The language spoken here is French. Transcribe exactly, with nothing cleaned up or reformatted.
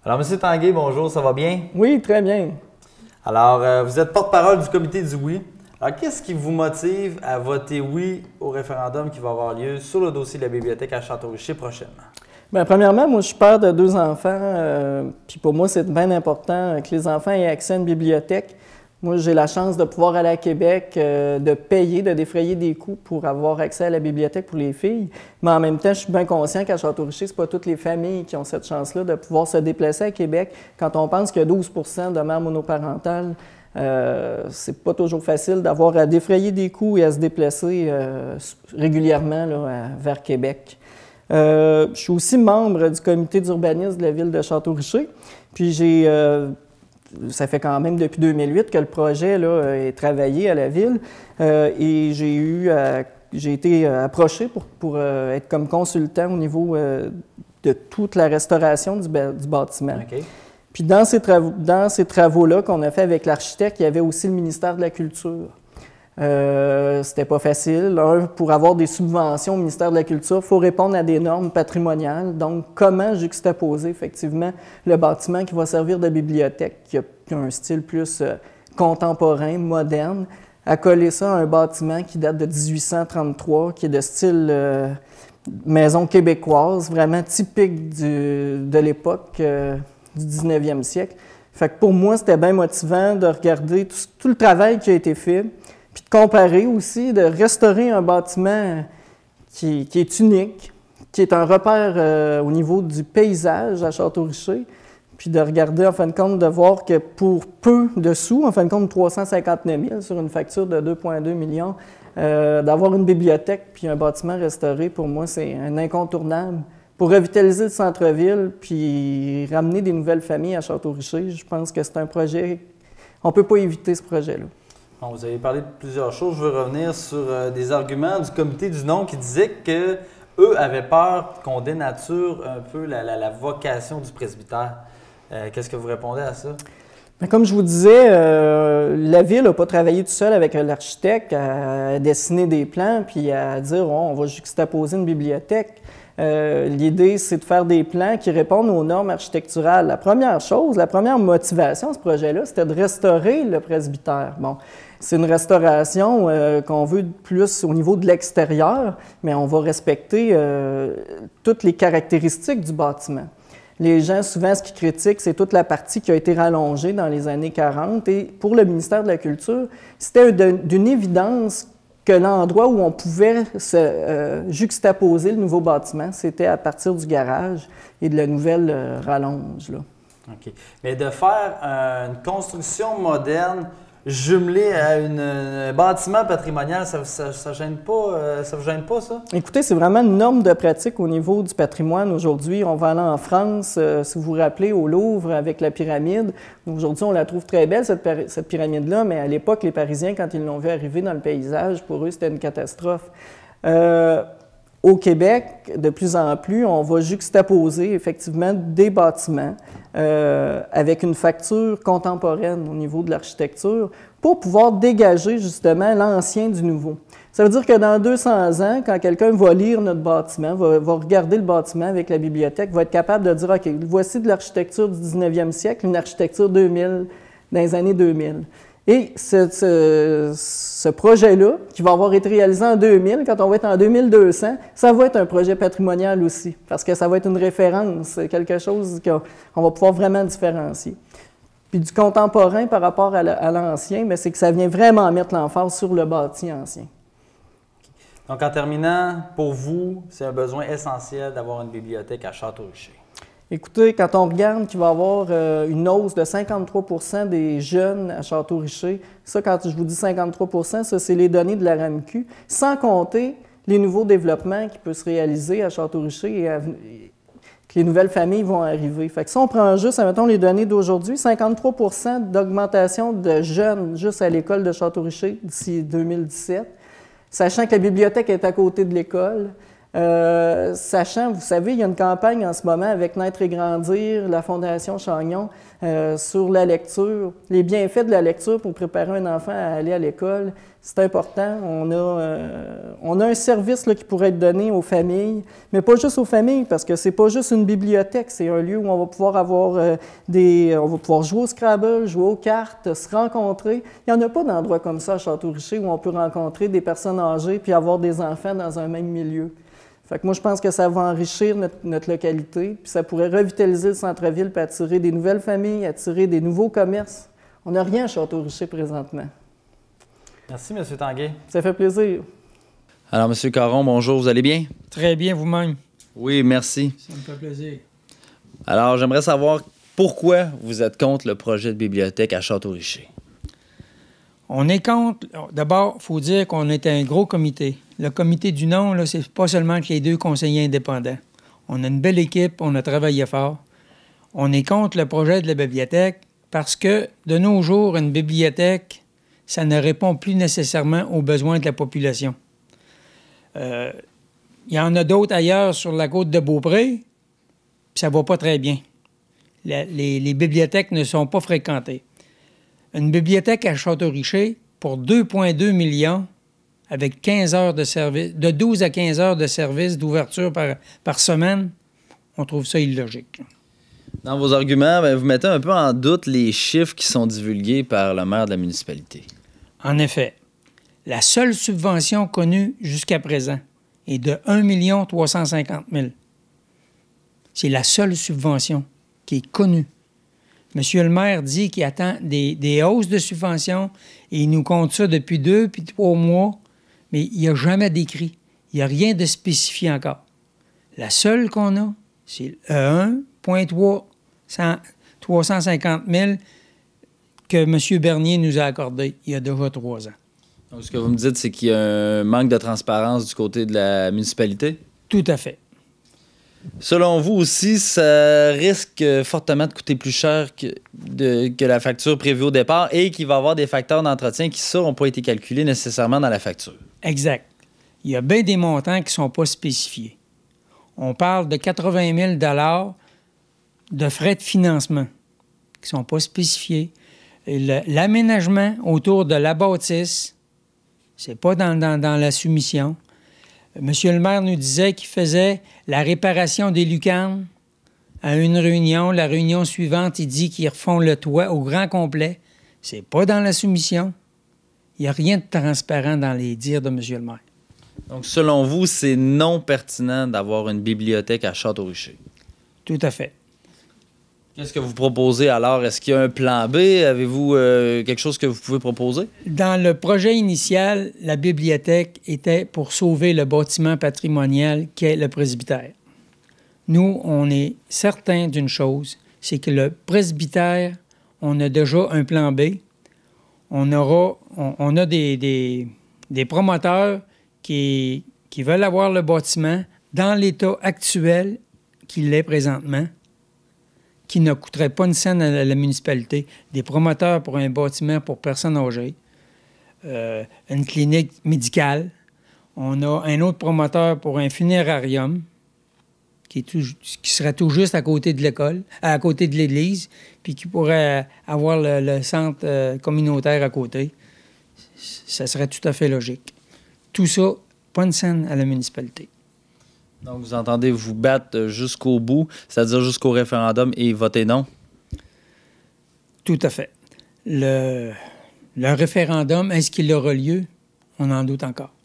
Alors, M. Tanguay, bonjour, ça va bien? Oui, très bien. Alors, euh, vous êtes porte-parole du comité du oui. Alors, qu'est-ce qui vous motive à voter oui au référendum qui va avoir lieu sur le dossier de la bibliothèque à Château-Richer prochainement? Bien, premièrement, moi, je suis père de deux enfants. Euh, puis pour moi, c'est bien important que les enfants aient accès à une bibliothèque. Moi, j'ai la chance de pouvoir aller à Québec, euh, de payer, de défrayer des coûts pour avoir accès à la bibliothèque pour les filles. Mais en même temps, je suis bien conscient qu'à Château-Richer, ce n'est pas toutes les familles qui ont cette chance-là de pouvoir se déplacer à Québec. Quand on pense qu'il y a douze pour cent de mères monoparentales, euh, c'est pas toujours facile d'avoir à défrayer des coûts et à se déplacer euh, régulièrement là, à, vers Québec. Euh, je suis aussi membre du comité d'urbanisme de la ville de Château-Richer. Puis j'ai... Euh, Ça fait quand même depuis deux mille huit que le projet là, est travaillé à la ville euh, et j'ai eu, euh, j'ai été approché pour, pour euh, être comme consultant au niveau euh, de toute la restauration du, du bâtiment. Okay. Puis dans ces, travaux, dans ces travaux-là qu'on a fait avec l'architecte, il y avait aussi le ministère de la Culture. Euh, c'était pas facile. Un, pour avoir des subventions au ministère de la Culture, il faut répondre à des normes patrimoniales. Donc, comment juxtaposer effectivement le bâtiment qui va servir de bibliothèque, qui a, qui a un style plus euh, contemporain, moderne, à coller ça à un bâtiment qui date de dix-huit cent trente-trois, qui est de style euh, maison québécoise, vraiment typique du, de l'époque euh, du dix-neuvième siècle. Fait que pour moi, c'était bien motivant de regarder tout, tout le travail qui a été fait, puis de comparer aussi, de restaurer un bâtiment qui, qui est unique, qui est un repère euh, au niveau du paysage à Château-Richer, puis de regarder, en fin de compte, de voir que pour peu de sous, en fin de compte, trois cent cinquante-neuf mille sur une facture de deux virgule deux millions, euh, d'avoir une bibliothèque puis un bâtiment restauré, pour moi, c'est un incontournable. Pour revitaliser le centre-ville puis ramener des nouvelles familles à Château-Richer, je pense que c'est un projet, on ne peut pas éviter ce projet-là. Bon, vous avez parlé de plusieurs choses. Je veux revenir sur euh, des arguments du comité du non qui disaient qu'eux avaient peur qu'on dénature un peu la, la, la vocation du presbytère. Euh, Qu'est-ce que vous répondez à ça? Bien, comme je vous disais, euh, la ville n'a pas travaillé tout seul avec l'architecte à dessiner des plans puis à dire oh, on va juxtaposer une bibliothèque. Euh, L'idée, c'est de faire des plans qui répondent aux normes architecturales. La première chose, la première motivation de ce projet-là, c'était de restaurer le presbytère. Bon, c'est une restauration euh, qu'on veut plus au niveau de l'extérieur, mais on va respecter euh, toutes les caractéristiques du bâtiment. Les gens, souvent, ce qu'ils critiquent, c'est toute la partie qui a été rallongée dans les années quarante. Et pour le ministère de la Culture, c'était d'une évidence que l'endroit où on pouvait se euh, juxtaposer le nouveau bâtiment, c'était à partir du garage et de la nouvelle euh, rallonge. Là. OK. Mais de faire euh, une construction moderne jumelée à une, un bâtiment patrimonial, ça ne ça, gêne pas, euh, ça vous gêne pas, ça? Écoutez, c'est vraiment une norme de pratique au niveau du patrimoine aujourd'hui. On va aller en France, euh, si vous vous rappelez, au Louvre avec la pyramide. Aujourd'hui, on la trouve très belle, cette, cette pyramide-là, mais à l'époque, les Parisiens, quand ils l'ont vu arriver dans le paysage, pour eux, c'était une catastrophe. Euh, Au Québec, de plus en plus, on va juxtaposer effectivement des bâtiments euh, avec une facture contemporaine au niveau de l'architecture pour pouvoir dégager justement l'ancien du nouveau. Ça veut dire que dans deux cents ans, quand quelqu'un va lire notre bâtiment, va, va regarder le bâtiment avec la bibliothèque, va être capable de dire « OK, voici de l'architecture du dix-neuvième siècle, une architecture deux mille, dans les années deux mille ». Et ce, ce, ce projet-là, qui va avoir été réalisé en deux mille, quand on va être en deux mille deux cents, ça va être un projet patrimonial aussi, parce que ça va être une référence, quelque chose qu'on va pouvoir vraiment différencier. Puis du contemporain par rapport à l'ancien, c'est que ça vient vraiment mettre l'emphase sur le bâti ancien. Donc, en terminant, pour vous, c'est un besoin essentiel d'avoir une bibliothèque à Château-Richer. Écoutez, quand on regarde qu'il va y avoir euh, une hausse de cinquante-trois pour cent des jeunes à Château-Richer, ça, quand je vous dis cinquante-trois pour cent, ça, c'est les données de la R A M Q, sans compter les nouveaux développements qui peuvent se réaliser à Château-Richer et, à, et que les nouvelles familles vont arriver. Fait que si on prend juste, admettons, les données d'aujourd'hui, cinquante-trois pour cent d'augmentation de jeunes juste à l'école de Château-Richer d'ici deux mille dix-sept, sachant que la bibliothèque est à côté de l'école. Euh, sachant, vous savez, il y a une campagne en ce moment avec Naître et Grandir, la Fondation Chagnon, euh, sur la lecture, les bienfaits de la lecture pour préparer un enfant à aller à l'école. C'est important. On a, euh, on a un service là, qui pourrait être donné aux familles, mais pas juste aux familles, parce que c'est pas juste une bibliothèque, c'est un lieu où on va pouvoir avoir euh, des... On va pouvoir jouer au Scrabble, jouer aux cartes, se rencontrer. Il n'y en a pas d'endroit comme ça à Château-Richer où on peut rencontrer des personnes âgées puis avoir des enfants dans un même milieu. Fait que moi, je pense que ça va enrichir notre, notre localité, puis ça pourrait revitaliser le centre-ville, puis attirer des nouvelles familles, attirer des nouveaux commerces. On n'a rien à Château-Richer présentement. Merci, M. Tanguay. Ça fait plaisir. Alors, M. Caron, bonjour, vous allez bien? Très bien, vous-même. Oui, merci. Ça me fait plaisir. Alors, j'aimerais savoir pourquoi vous êtes contre le projet de bibliothèque à Château-Richer. On est contre... D'abord, il faut dire qu'on est un gros comité. Le comité du nom, là, c'est pas seulement que les deux conseillers indépendants. On a une belle équipe, on a travaillé fort. On est contre le projet de la bibliothèque parce que, de nos jours, une bibliothèque, ça ne répond plus nécessairement aux besoins de la population. Euh, il y en a d'autres ailleurs sur la côte de Beaupré, puis ça va pas très bien. La, les, les bibliothèques ne sont pas fréquentées. Une bibliothèque à Château-Richer, pour deux virgule deux millions, avec quinze heures de service, de douze à quinze heures de service d'ouverture par, par semaine, on trouve ça illogique. Dans vos arguments, bien, vous mettez un peu en doute les chiffres qui sont divulgués par le maire de la municipalité. En effet, la seule subvention connue jusqu'à présent est de un million trois cent cinquante mille. C'est la seule subvention qui est connue. Monsieur le maire dit qu'il attend des, des hausses de subventions et il nous compte ça depuis deux puis trois mois, mais il n'y a jamais d'écrit. Il n'y a rien de spécifié encore. La seule qu'on a, c'est un virgule trois cent cinquante mille que M. Bernier nous a accordé il y a déjà trois ans. Donc, ce que vous me dites, c'est qu'il y a un manque de transparence du côté de la municipalité? Tout à fait. Selon vous aussi, ça risque fortement de coûter plus cher que, de, que la facture prévue au départ et qu'il va y avoir des facteurs d'entretien qui, ça, n'ont pas été calculés nécessairement dans la facture. Exact. Il y a bien des montants qui ne sont pas spécifiés. On parle de quatre-vingt mille dollars de frais de financement qui ne sont pas spécifiés. Le, l'aménagement autour de la bâtisse, c'est pas dans, dans, dans la soumission. Monsieur le maire nous disait qu'il faisait la réparation des lucarnes à une réunion. La réunion suivante, il dit qu'ils refont le toit au grand complet. C'est pas dans la soumission. Il n'y a rien de transparent dans les dires de Monsieur le maire. Donc, selon vous, c'est non pertinent d'avoir une bibliothèque à Château-Richer? Tout à fait. Qu'est-ce que vous proposez alors? Est-ce qu'il y a un plan B? Avez-vous euh, quelque chose que vous pouvez proposer? Dans le projet initial, la bibliothèque était pour sauver le bâtiment patrimonial qu'est le presbytère. Nous, on est certains d'une chose, c'est que le presbytère, on a déjà un plan B. On, aura, on, on a des, des, des promoteurs qui, qui veulent avoir le bâtiment dans l'état actuel qu'il est présentement, qui ne coûterait pas une scène à la, la municipalité. Des promoteurs pour un bâtiment pour personnes âgées, euh, une clinique médicale. On a un autre promoteur pour un funérarium qui, est tout, qui serait tout juste à côté de l'école, à côté de l'église, puis qui pourrait avoir le, le centre euh, communautaire à côté. Ça serait tout à fait logique. Tout ça, pas une scène à la municipalité. Donc, vous entendez vous battre jusqu'au bout, c'est-à-dire jusqu'au référendum et voter non? Tout à fait. Le, le référendum, est-ce qu'il aura lieu? On en doute encore.